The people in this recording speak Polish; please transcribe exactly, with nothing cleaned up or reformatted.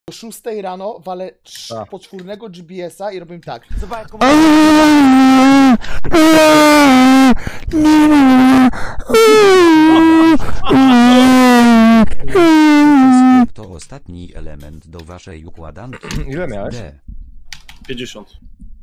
o szóstej rano walę trz- poczwórnego G B S-a i robię tak. Zobacz, jaką... To ostatni element do waszej układanki. Ile miałeś? D. pięćdziesiąt.